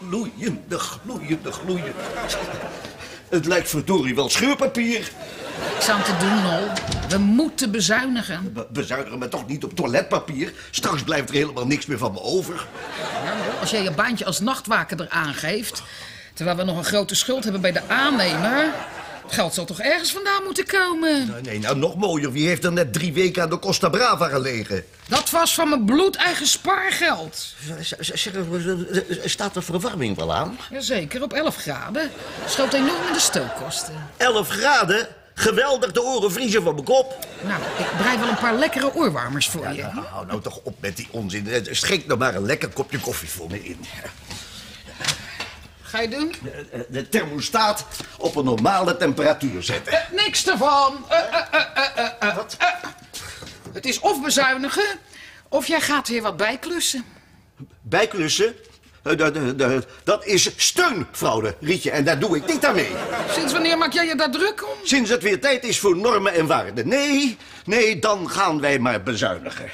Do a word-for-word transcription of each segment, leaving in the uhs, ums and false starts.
gloeiende, gloeiende, gloeiende. Het lijkt verdorie wel scheurpapier. Ik zou te doen, Nol. We moeten bezuinigen. Be bezuinigen me toch niet op toiletpapier? Straks blijft er helemaal niks meer van me over. Ja, Nol, als jij je baantje als nachtwaker eraan geeft... terwijl we nog een grote schuld hebben bij de aannemer... het geld zal toch ergens vandaan moeten komen? Nou, nee, nou nog mooier. Wie heeft er net drie weken aan de Costa Brava gelegen? Dat was van mijn bloedeigen spaargeld. Zeg, staat de verwarming wel aan? Jazeker, op elf graden. Schoot enorm in de stookkosten. elf graden? Geweldig, de oren vriezen van mijn kop. Nou, ik brei wel een paar lekkere oorwarmers voor Ja, je. nou, hou nou toch op met die onzin. Schenk nog maar een lekker kopje koffie voor me in. Ga je doen? De, de thermostaat op een normale temperatuur zetten. Uh, niks ervan. Uh, uh, uh, uh, uh, Wat? Uh, het is of bezuinigen, of jij gaat weer wat bijklussen. Bijklussen? Uh, de, de, de, dat is steunfraude, Rietje, en daar doe ik niet aan mee. Sinds wanneer maak jij je daar druk om? Sinds het weer tijd is voor normen en waarden. Nee, nee, dan gaan wij maar bezuinigen.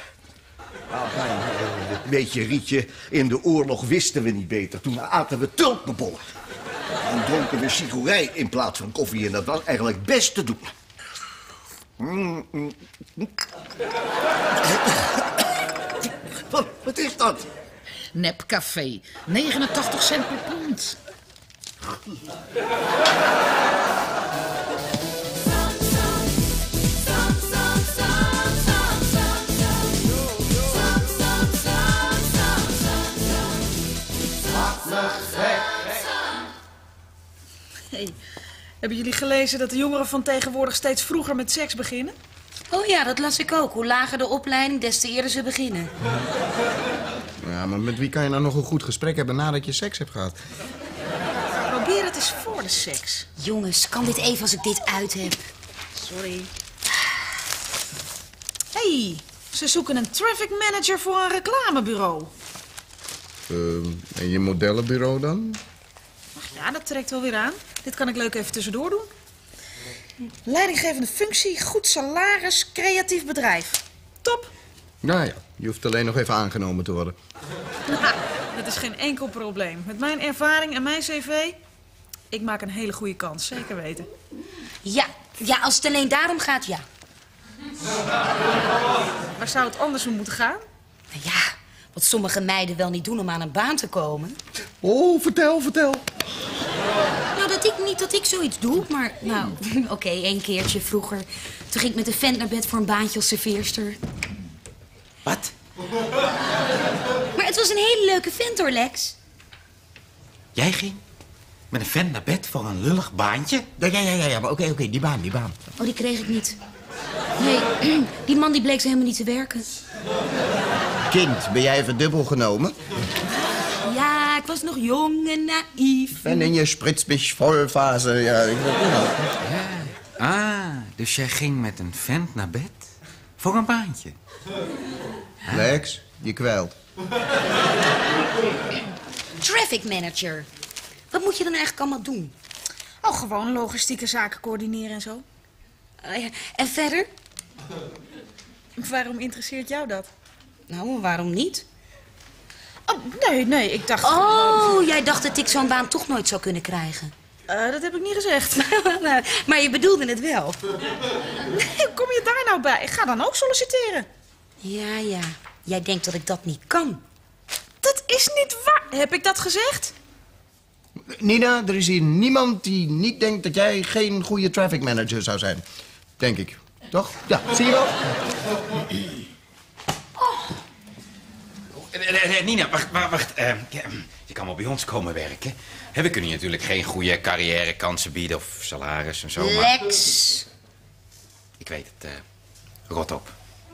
Weet je, Rietje, in de oorlog wisten we niet beter. Toen aten we tulpenbollen. Toen dronken we sigorij in plaats van koffie en dat was eigenlijk best te doen. Mm, mm. Wat, wat is dat? Nepcafé. negenentachtig cent per pond. Hey, hebben jullie gelezen dat de jongeren van tegenwoordig steeds vroeger met seks beginnen? Oh ja, dat las ik ook. Hoe lager de opleiding, des te eerder ze beginnen. Ja, maar met wie kan je nou nog een goed gesprek hebben nadat je seks hebt gehad? Probeer het eens voor de seks. Jongens, kan dit even als ik dit uit heb? Sorry. Hey, ze zoeken een traffic manager voor een reclamebureau. Uh, en je modellenbureau dan? Ach ja, dat trekt wel weer aan. Dit kan ik leuk even tussendoor doen. Leidinggevende functie, goed salaris, creatief bedrijf. Top. Nou ja, je hoeft alleen nog even aangenomen te worden. Ha, dat is geen enkel probleem. Met mijn ervaring en mijn cv... ik maak een hele goede kans, zeker weten. Ja, ja, als het alleen daarom gaat, ja. Waar zou het anders om moeten gaan? Nou ja, wat sommige meiden wel niet doen om aan een baan te komen. Oh, vertel, vertel. Nou, dat ik niet dat ik zoiets doe, maar nou, oké, okay, één keertje vroeger. Toen ging ik met een vent naar bed voor een baantje als serveerster. Wat? Maar het was een hele leuke vent hoor, Lex. Jij ging met een vent naar bed voor een lullig baantje? Ja, ja, ja, ja, ja maar oké, okay, oké, okay, die baan, die baan. Oh, die kreeg ik niet. Nee, die man die bleek zo helemaal niet te werken. Kind, ben jij even dubbel genomen? Ja, ik was nog jong en naïef. En in je spritsmich volfase, ja. Ik weet niet nou. Ja. Ah, dus jij ging met een vent naar bed voor een baantje? Lex, je kwijlt. Traffic manager. Wat moet je dan eigenlijk allemaal doen? Oh, gewoon logistieke zaken coördineren en zo. Uh, ja. En verder? Waarom interesseert jou dat? Nou, waarom niet? Oh, nee, nee, ik dacht... Oh, jij dacht dat ik zo'n baan toch nooit zou kunnen krijgen. Uh, dat heb ik niet gezegd. Maar je bedoelde het wel. Hoe kom je daar nou bij? Ik ga dan ook solliciteren. Ja, ja. Jij denkt dat ik dat niet kan. Dat is niet waar. Heb ik dat gezegd? Nina, er is hier niemand die niet denkt dat jij geen goede traffic manager zou zijn. Denk ik. Toch? Ja, zie je wel? Oh. Uh, uh, Nina, wacht, wacht. wacht. Uh, je kan wel bij ons komen werken. He, we kunnen je natuurlijk geen goede carrièrekansen bieden of salaris en zo. Maar... Lex. Ik weet het. Uh, rot op.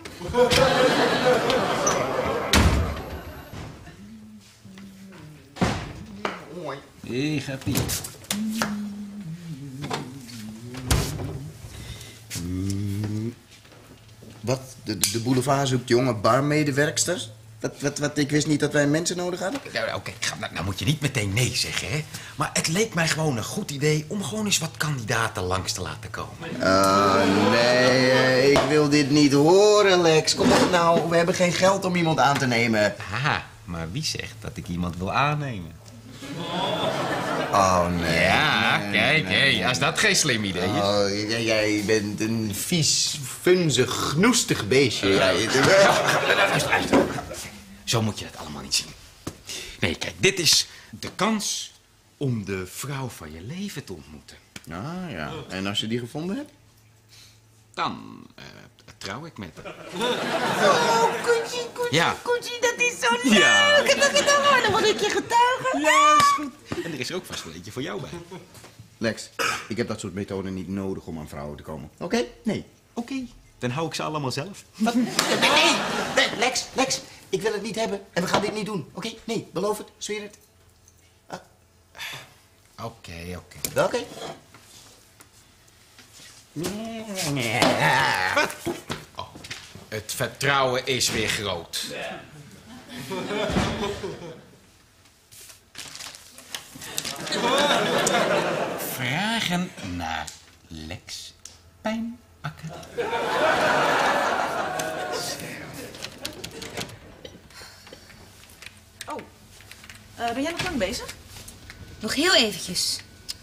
Hé, gaat niet. Wat? De, de boulevard zoekt jonge barmedewerksters? Wat, wat, wat, ik wist niet dat wij mensen nodig hadden. Nou, oké, okay. nou, nou moet je niet meteen nee zeggen, hè. Maar het leek mij gewoon een goed idee om gewoon eens wat kandidaten langs te laten komen. Oh, nee, ik wil dit niet horen, Lex. Kom op nou, we hebben geen geld om iemand aan te nemen. Haha, maar wie zegt dat ik iemand wil aannemen? Oh, nee. Ja, nee, kijk, nee, hé, nee. als dat geen slim idee is. Oh, jij, jij bent een vies, funzig, knoestig beestje. Jij. Zo moet je het allemaal niet zien. Nee, kijk, dit is de kans om de vrouw van je leven te ontmoeten. Ah, ja. En als je die gevonden hebt? Dan uh, trouw ik met haar. Oh, Koetsie, Koetsie, Ja. Koetsie, dat is zo leuk. Ja. Dat ik dan worden, word ik je getuige. Ja, is goed. En er is er ook vast wel eentje voor jou bij. Lex, ik heb dat soort methoden niet nodig om aan vrouwen te komen. Oké? Okay? Nee. Oké, okay, dan hou ik ze allemaal zelf. Wat? Nee, nee, Lex, Lex, ik wil het niet hebben. En we gaan dit niet doen. Oké? Okay? Nee, beloof het, zweer het. Oké, oké. Oké. Okay. Wat? Oh, het vertrouwen is weer groot. Vragen naar Lex Pijnakker. Oh, uh, ben jij nog lang bezig? Nog heel eventjes.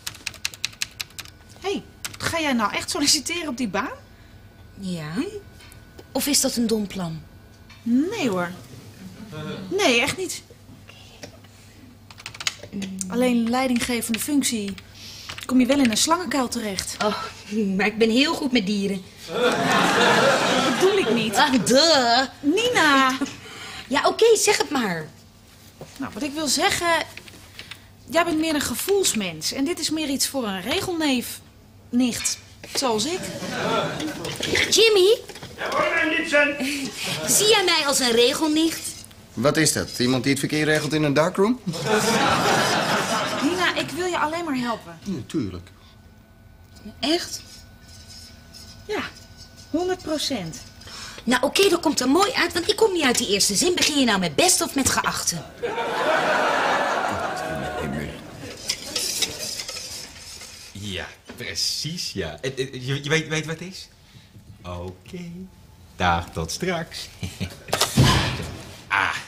Hé, hey, ga jij nou echt solliciteren op die baan? Ja? Of is dat een dom plan? Nee hoor. Nee, echt niet. Alleen leidinggevende functie kom je wel in een slangenkuil terecht. Oh, maar ik ben heel goed met dieren. Dat bedoel ik niet. Ach, duh. Nina! Ja, oké, okay, zeg het maar. Nou, wat ik wil zeggen... Jij bent meer een gevoelsmens. En dit is meer iets voor een regelneef. Nicht. Zoals ik. Jimmy? Ja, hoor mij niet zijn. Zie jij mij als een regelnicht? Wat is dat? Iemand die het verkeer regelt in een darkroom? Nina, ik wil je alleen maar helpen. Natuurlijk. Echt? Ja, honderd procent. Nou, oké, okay, dat komt er mooi uit, want ik kom niet uit die eerste zin. Begin je nou met best of met geachte? Ja, precies, ja. Je, je weet, weet wat het is? Oké. Okay. Dag, tot straks. Ah.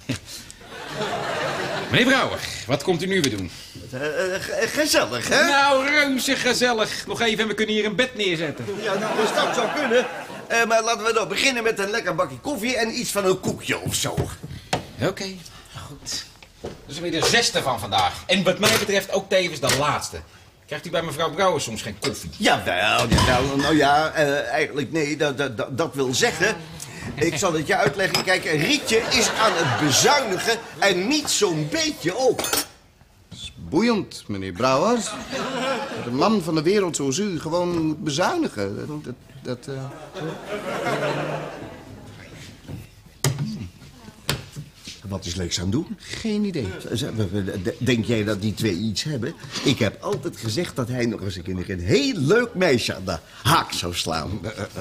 Meneer Brouwer, wat komt u nu weer doen? Uh, uh, gezellig, hè? Nou, reuze gezellig. Nog even en we kunnen hier een bed neerzetten. Ja, nou, dus dat zou kunnen. Uh, maar laten we nou beginnen met een lekker bakje koffie en iets van een koekje of zo. Oké, okay, goed. Dat is weer de zesde van vandaag. En wat mij betreft ook tevens de laatste. Krijgt u bij mevrouw Brouwer soms geen koffie? Jawel, jawel. Nou ja, uh, eigenlijk nee, dat, dat, dat wil zeggen... Ik zal het je uitleggen. Kijk, Rietje is aan het bezuinigen en niet zo'n beetje ook. Dat is boeiend, meneer Brouwer. Dat een man van de wereld zoals u gewoon moet bezuinigen. Dat... dat uh... Wat is Lex aan het doen? Geen idee. Denk jij dat die twee iets hebben? Ik heb altijd gezegd dat hij nog eens een keer een heel leuk meisje aan de haak zou slaan.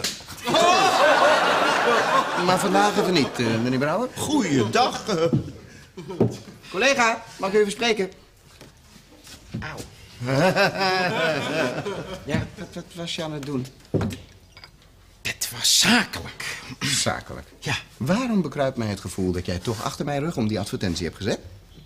Maar vandaag even niet, uh, meneer Brouwer. Goeiedag. Collega, mag ik even spreken? Auw. Ja, wat, wat was je aan het doen? Het was zakelijk. Zakelijk? Ja. Waarom bekruipt mij het gevoel dat jij toch achter mijn rug om die advertentie hebt gezet?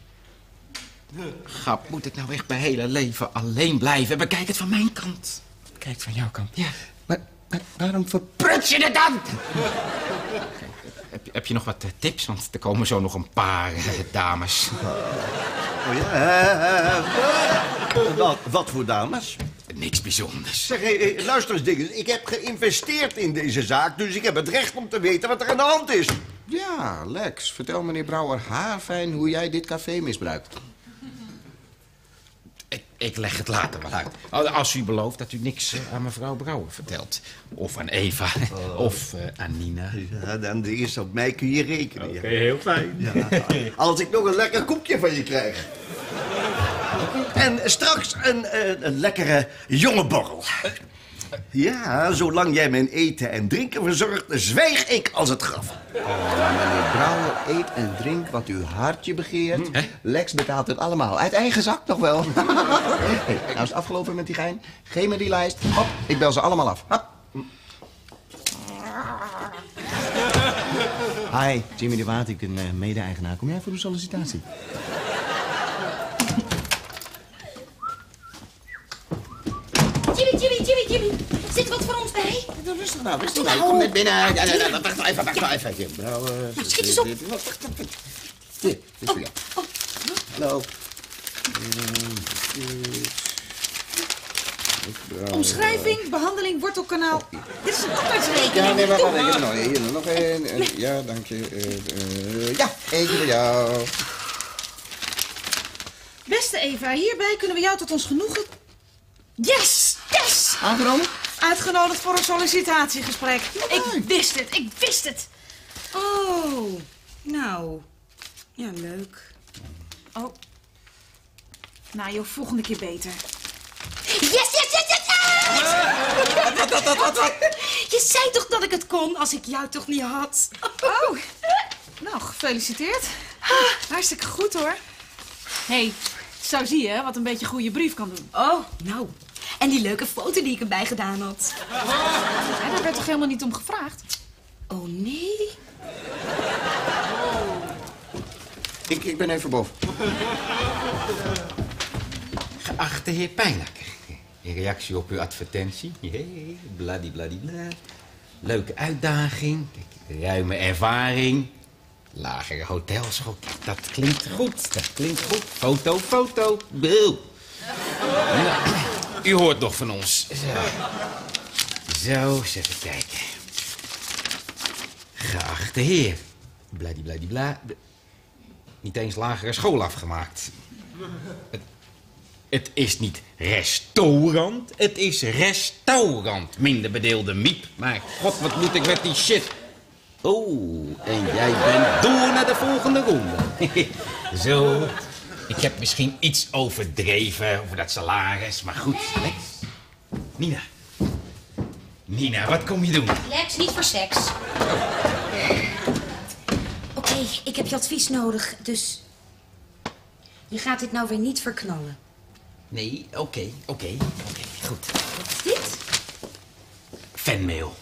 Gap, moet ik nou echt mijn hele leven alleen blijven? Bekijk het van mijn kant. Kijk het van jouw kant. Ja. Maar, maar waarom verprut je het dan? Heb je, heb je nog wat uh, tips? Want er komen zo nog een paar uh, dames. Oh ja? Uh, wat, wat voor dames? Niks bijzonders. Zeg, hey, hey, luister eens, dinges. Ik heb geïnvesteerd in deze zaak, dus ik heb het recht om te weten wat er aan de hand is. Ja, Lex, vertel meneer Brouwer haarfijn hoe jij dit café misbruikt. Ik, ik leg het later wel uit. Als u belooft dat u niks uh, aan mevrouw Brouwer vertelt. Of aan Eva. Oh. Of uh, aan Nina. Ja, dan is op mij kun je rekenen. Oké, okay, heel fijn. Ja, als ik nog een lekker koekje van je krijg. En straks een, een, een lekkere jonge borrel. Ja, zolang jij mijn eten en drinken verzorgt, zwijg ik als het graf. Oh, meneer Brouwer, eet en drink wat uw hartje begeert. Hm, Lex betaalt het allemaal. Uit eigen zak nog wel. Hey, nou is het afgelopen met die gein. Geef me die lijst. Hop, ik bel ze allemaal af. Hop. Hi, Jimmy de Waard, ik ben uh, mede-eigenaar. Kom jij voor de sollicitatie? doe rustig nou, rustig nou. Ik kom net binnen. Ja, ja, ja, wacht even, wacht nou even. Hier, brouwen. Nou, schiet eens op. Dit, wacht, wacht, wacht. Hier, dit is voor jou. Hallo. Omschrijving, behandeling, wortelkanaal. Dit is een arbeidsrekening. Ja, nee, wacht, Doe wacht. Ik heb maar. er nog, hier, nog één. Ja, dank je. Uh, uh, ja, eentje voor jou. Beste Eva, hierbij kunnen we jou tot ons genoegen... Yes! Yes! Aangenomen? Uitgenodigd voor een sollicitatiegesprek. Ik wist het, ik wist het. Oh, nou. Ja, leuk. Oh. Nou, joh, volgende keer beter. Yes, yes, yes, yes, yes! Wat, wat, wat, wat, wat? Je zei toch dat ik het kon als ik jou toch niet had? Oh. Nou, gefeliciteerd. Hartstikke goed, hoor. Hé, hey, zo zie je wat een beetje een goede brief kan doen. Oh, nou. En die leuke foto die ik erbij gedaan had. Ja, daar werd toch helemaal niet om gevraagd? Oh, nee? Ik, ik ben even boven. Geachte heer Pijnakker, in reactie op uw advertentie. Jee, bladibladibla. Leuke uitdaging, ruime ervaring. Lagere hotelschool, dat klinkt goed, dat klinkt goed. Foto, foto, Bill. Nou, u hoort nog van ons. Zo, Zo eens even kijken. Geachte heer, bladibladibla. Niet eens lagere school afgemaakt. Het, het is niet restaurant, het is restaurant. Minder bedeelde miep. Maar god, wat moet ik met die shit? Oh, en jij bent door naar de volgende ronde. Zo, ik heb misschien iets overdreven over dat salaris, maar goed. Lex. Nina. Nina, wat kom je doen? Lex, niet voor seks. Oké, okay, ik heb je advies nodig, dus... Je gaat dit nou weer niet verknallen. Nee, oké, okay, oké, okay, oké, okay, goed. Wat is dit? Fanmail.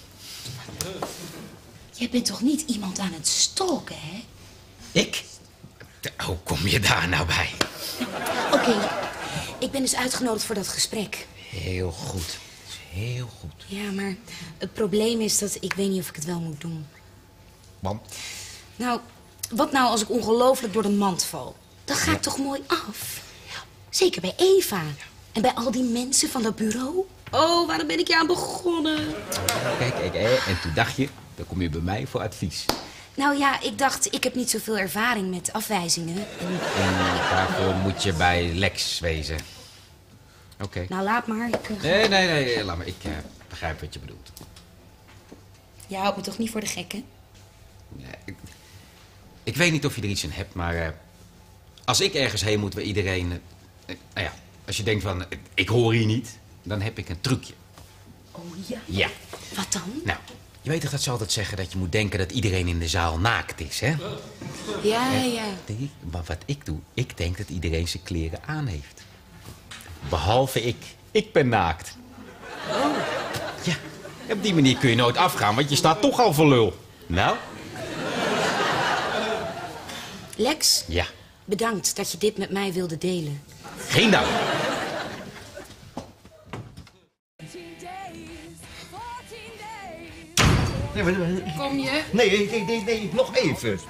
Jij bent toch niet iemand aan het stalken, hè? Ik? Hoe kom je daar nou bij? Oké, okay, ik ben dus uitgenodigd voor dat gesprek. Heel goed, heel goed. Ja, maar het probleem is dat ik weet niet of ik het wel moet doen. Want? Nou, wat nou als ik ongelooflijk door de mand val? Dat gaat ja. toch mooi af? Ja. Zeker bij Eva. Ja. En bij al die mensen van dat bureau. Oh, waarom ben ik hier aan begonnen? Kijk, kijk, hè? En toen dacht je, dan kom je bij mij voor advies. Nou ja, ik dacht, ik heb niet zoveel ervaring met afwijzingen. En, en daarvoor moet je bij Lex wezen. Oké. Okay. Nou, laat maar. Ik, uh... Nee, nee, nee, laat maar. Ik uh, begrijp wat je bedoelt. Je houdt me toch niet voor de gekke? Nee, ik, ik weet niet of je er iets in hebt, maar... Uh, als ik ergens heen moet waar iedereen... Uh, nou ja, als je denkt van, uh, ik hoor hier niet, dan heb ik een trucje. Oh ja? Ja. Wat dan? Nou, je weet toch dat ze altijd zeggen dat je moet denken dat iedereen in de zaal naakt is, hè? Ja, uh, ja. Nee, maar wat ik doe, ik denk dat iedereen zijn kleren aan heeft. Behalve ik. Ik ben naakt. Oh. Ja, op die manier kun je nooit afgaan, want je staat toch al voor lul. Nou? Lex? Ja? Bedankt dat je dit met mij wilde delen. Geen dank. Kom je? Nee, nee, nee, nee, nog even.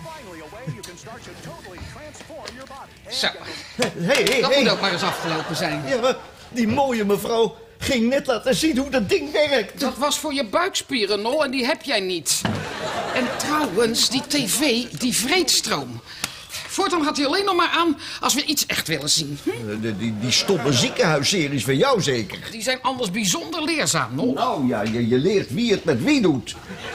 Zo, Hey, hey, dat hey. moet ook maar eens afgelopen zijn. Ja, maar die mooie mevrouw ging net laten zien hoe dat ding werkt. Dat was voor je buikspieren, Nol, en die heb jij niet. En trouwens, die tv, die vreedstroom. Voortaan gaat hij alleen nog maar aan als we iets echt willen zien. Hm? Die, die, die stomme ziekenhuisseries van jou zeker. Die zijn anders bijzonder leerzaam, Nol. Nou ja, je, je leert wie het met wie doet.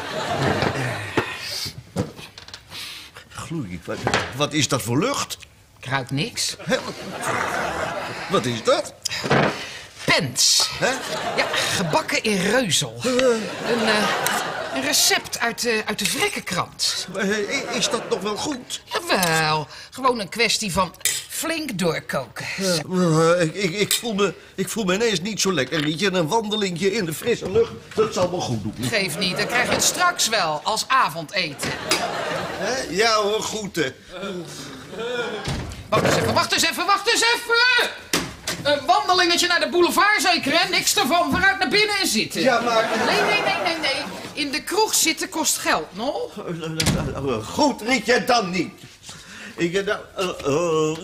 Gloei, wat, wat is dat voor lucht? Ik ruik niks. Hè? Wat is dat? Pens. Hè? Ja, gebakken in reuzel. Uh. Een, uh, een recept uit, uh, uit de Vrekkenkrant. Uh, is dat nog wel goed? Jawel, gewoon een kwestie van flink doorkoken. Uh, uh, ik, ik, ik, voel me, ik voel me ineens niet zo lekker, Rietje. En een wandelingje in de frisse lucht, dat zal wel goed doen. Geef niet, dan krijg je het straks wel, als avondeten. Hè? Ja hoor, groeten. Wacht eens even, wacht eens even, wacht eens even! Een wandeling wandelingetje naar de boulevard zeker, hè? Niks ervan, vooruit naar binnen en zitten. Ja, maar... Nee, nee, nee, nee, nee. In de kroeg zitten kost geld, no? Goed, Rietje, dan niet. Ik... Uh, uh, uh,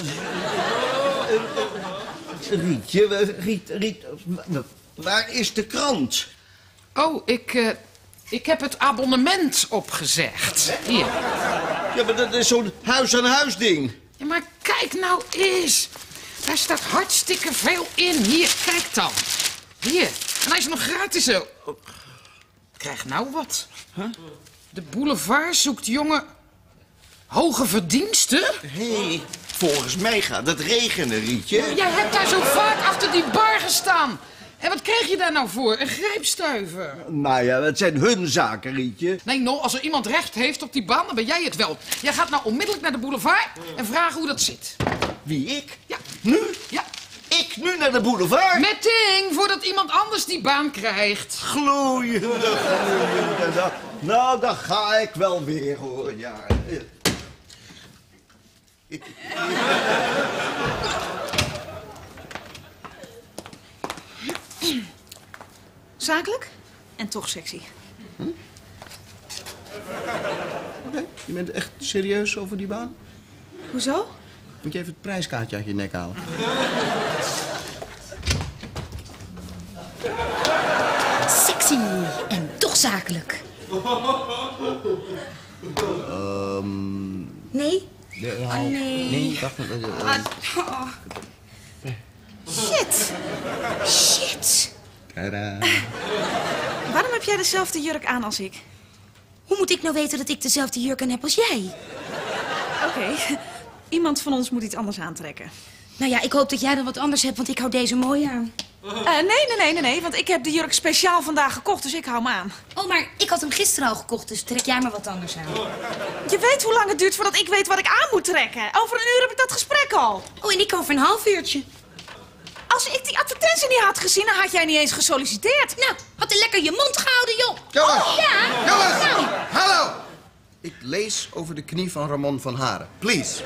Rietje, Riet, Riet... Waar is de krant? Oh, ik... Uh, ik heb het abonnement opgezegd. Hier. Ja, maar dat is zo'n huis-aan-huis ding. Ja, maar kijk nou eens. Daar staat hartstikke veel in. Hier, kijk dan. Hier. En hij is nog gratis ook. Krijg nou wat. Huh? De boulevard zoekt jonge... hoge verdiensten? Hé, hey, volgens mij gaat het regenen, Rietje. Jij hebt daar zo vaak achter die bar gestaan. En wat kreeg je daar nou voor? Een grijpstuiver. Nou ja, het zijn hun zaken, Rietje. Nee, no, als er iemand recht heeft op die baan, dan ben jij het wel. Jij gaat nou onmiddellijk naar de boulevard en vragen hoe dat zit. Wie, ik? Ja. Nu? Ja. Ik nu naar de boulevard? Meteen, voordat iemand anders die baan krijgt. Gloeiende, gloeiende. Nou, dan ga ik wel weer, hoor. Ja. Zakelijk en toch sexy. Hm? Oké, okay. Je bent echt serieus over die baan? Hoezo? Moet je even het prijskaartje uit je nek halen? Sexy en toch zakelijk. Um... Nee? De, oh, nee. Nee, wacht even. Uh, uh, oh. Shit. Shit. Tadaa. Waarom heb jij dezelfde jurk aan als ik? Hoe moet ik nou weten dat ik dezelfde jurk aan heb als jij? Oké, okay. Iemand van ons moet iets anders aantrekken. Nou ja, ik hoop dat jij dan wat anders hebt, want ik hou deze mooi aan. Uh, nee, nee, nee, nee, nee, want ik heb de jurk speciaal vandaag gekocht, dus ik hou hem aan. Oh, maar ik had hem gisteren al gekocht, dus trek jij maar wat anders aan. Je weet hoe lang het duurt voordat ik weet wat ik aan moet trekken. Over een uur heb ik dat gesprek al. Oh, en ik over een half uurtje. Als ik die advertentie niet had gezien, dan had jij niet eens gesolliciteerd. Nou, had er lekker je mond gehouden, joh. Jongens, oh, ja. jongens, nou. hallo. Ik lees over de knie van Ramon van Haren. Please.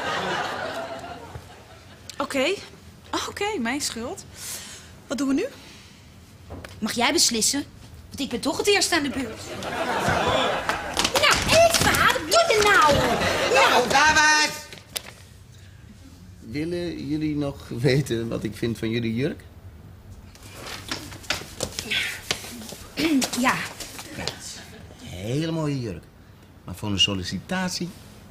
Oké, okay. oké, okay, mijn schuld. Wat doen we nu? Mag jij beslissen? Want ik ben toch het eerst aan de beurt. Nou, Eva, wat doe je nou? Nou, dames! Willen jullie nog weten wat ik vind van jullie jurk? Ja. Hele mooie jurk. Maar voor een sollicitatie...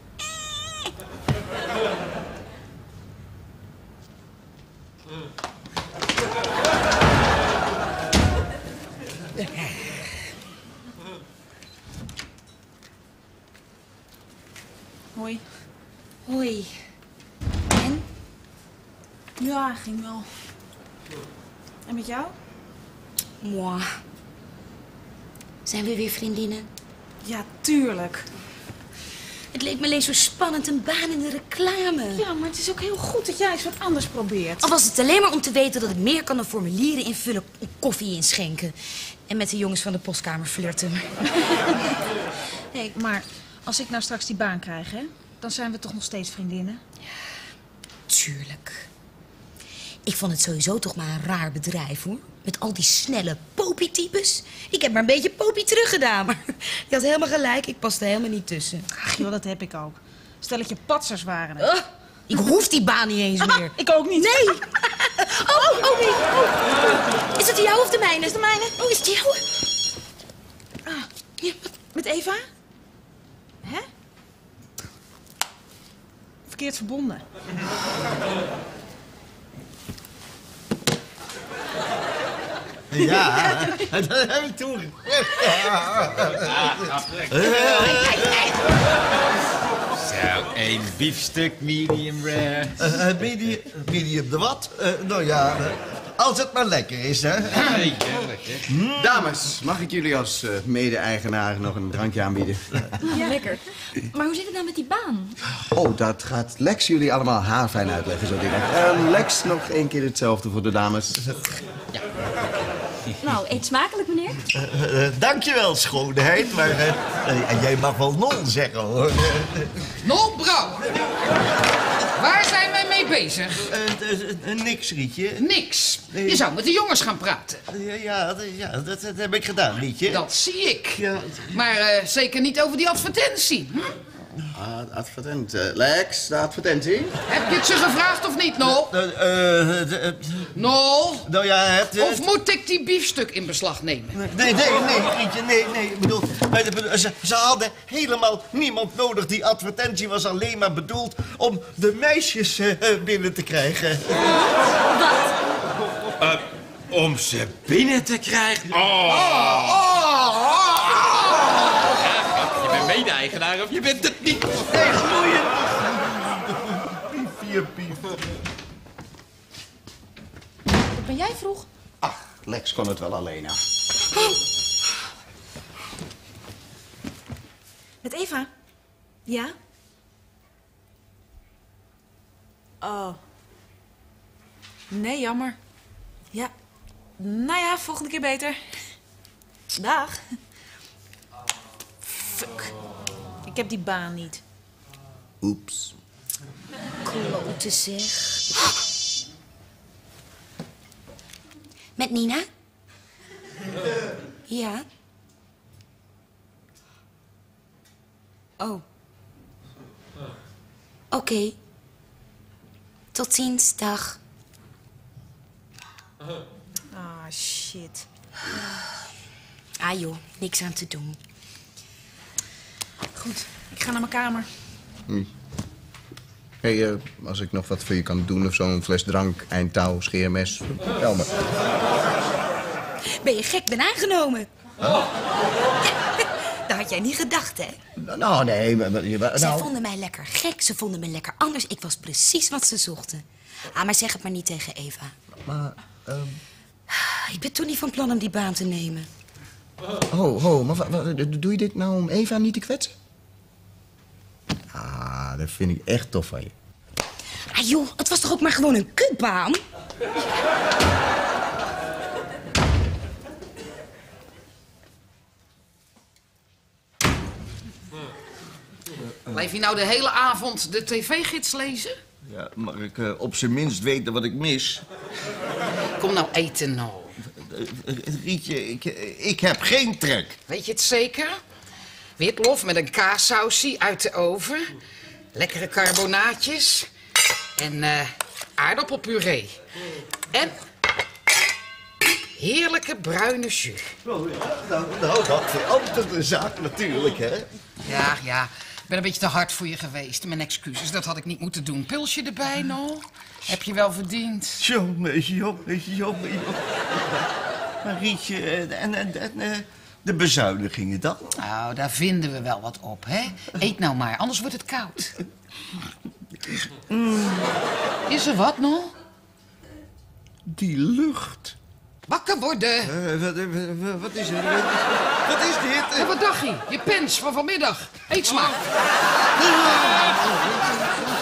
Hoi. Hoi. En? Ja, ging wel. En met jou? Moi. Zijn we weer vriendinnen? Ja, tuurlijk. Het leek me alleen zo spannend, een baan in de reclame. Ja, maar het is ook heel goed dat jij eens wat anders probeert. Al was het alleen maar om te weten dat ik meer kan dan formulieren invullen, koffie inschenken. En met de jongens van de postkamer flirten. Hé, hey, maar als ik nou straks die baan krijg, hè, dan zijn we toch nog steeds vriendinnen? Ja, tuurlijk. Ik vond het sowieso toch maar een raar bedrijf, hoor. Met al die snelle popie-types. Ik heb maar een beetje popie teruggedaan, maar je had helemaal gelijk. Ik paste helemaal niet tussen. Ach joh, dat heb ik ook. Stelletje patsers waren het. Oh, ik hoef die baan niet eens meer. Ik ook niet. Nee. Oh, oh, oh, nee. Oh. Is het de jouwe of de mijne? Is de mijne? Oh, is het de jouwe? Ah, ja, met Eva? Hè? Verkeerd verbonden. Ja, dat heb ik toen. Zo, een biefstuk medium rare. Uh, medium, medium de wat? Uh, nou ja, uh, als het maar lekker is, hè. Mm. Dames, mag ik jullie als uh, mede-eigenaar nog een drankje aanbieden? Ja, lekker. Maar hoe zit het nou met die baan? Oh, dat gaat Lex jullie allemaal haarfijn uitleggen, zo dingen. Uh, Lex, nog één keer hetzelfde voor de dames. Ja. Nou, eet smakelijk, meneer. Uh, uh, dankjewel, schoonheid, maar uh, uh, jij mag wel nol zeggen, hoor. Nol, brouw. Waar zijn wij mee bezig? Uh, uh, uh, niks, Rietje. Niks. Nee. Je zou met de jongens gaan praten. Ja, ja, dat- ja dat, dat heb ik gedaan, Rietje. Dat zie ik. Ja. Maar uh, zeker niet over die advertentie. Hm? Ah, advertent. Uh, Lex, de advertentie. Heb je het ze gevraagd of niet, Nol? Uh, uh, uh, uh, Nol? nou ja, het... Uh, Of moet ik die biefstuk in beslag nemen? Nee, nee, nee, Rietje, nee, nee. Ik bedoel, ik bedoel, ze, ze hadden helemaal niemand nodig. Die advertentie was alleen maar bedoeld om de meisjes uh, binnen te krijgen. Uh, om ze binnen te krijgen? Oh! Oh, oh, oh. Je bent mede-eigenaar of je bent het niet? Nee, gloeien. Pief, vier, pief. Wat ben jij vroeg? Ach, Lex kon het wel alleen af. Met Eva? Ja? Oh. Nee, jammer. Ja. Nou ja, volgende keer beter. Dag. Fuck. Ik heb die baan niet. Oeps. Klote zeg. Met Nina? Ja. Oh. Oké. Okay. Tot ziens, dag. Ah, shit. Ah joh, niks aan te doen. Goed, ik ga naar mijn kamer. Hé, hey, uh, als ik nog wat voor je kan doen of zo, een fles drank, eindtouw, scheermes, bel me. Ben je gek, ben aangenomen. Oh. Dat had jij niet gedacht, hè? Nou, nee, maar... maar- maar- Zij nou, vonden mij lekker gek, ze vonden me lekker anders. Ik was precies wat ze zochten. Ah, maar zeg het maar niet tegen Eva. maar... ehm, Ik ben toen niet van plan om die baan te nemen. Ho, ho, maar wa- wa- doe je dit nou om Eva niet te kwetsen? Ah, dat vind ik echt tof van je. Ah joh, het was toch ook maar gewoon een kutbaan? Blijf je nou de hele avond de tv-gids lezen? Ja, mag ik uh, op zijn minst weten wat ik mis? Kom nou eten, nou. Uh, Rietje, ik, ik heb geen trek. Weet je het zeker? Witlof met een kaassausie uit de oven. Lekkere carbonaatjes. En uh, aardappelpuree. En heerlijke bruine jus. Oh, ja, nou, nou, dat verandert de zaak natuurlijk, hè? Ja, ja. Ik ben een beetje te hard voor je geweest. Mijn excuses, dat had ik niet moeten doen. Pilsje erbij, Nol? Heb je wel verdiend. Jongen, jongen, jongen, jongen. Maar Rietje, uh, en, en, en uh, de bezuinigingen dan? Nou, daar vinden we wel wat op, hè? Eet nou maar, anders wordt het koud. Mm. Is er wat, Nol? Die lucht. Wakker worden. Uh, wat, wat, wat is er? Wat is dit? Ja, wat dacht je? Je pens van vanmiddag. Eet smaak.